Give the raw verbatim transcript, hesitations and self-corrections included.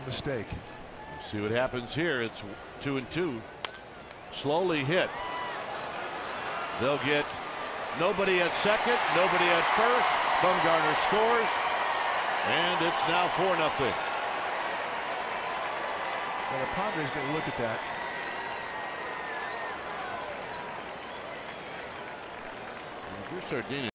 mistake. Let's see what happens here. It's two and two. Slowly hit. They'll get nobody at second, nobody at first. Bumgarner scores, and it's now four nothing. Well, the Padres going to look at that. If you're Sardina.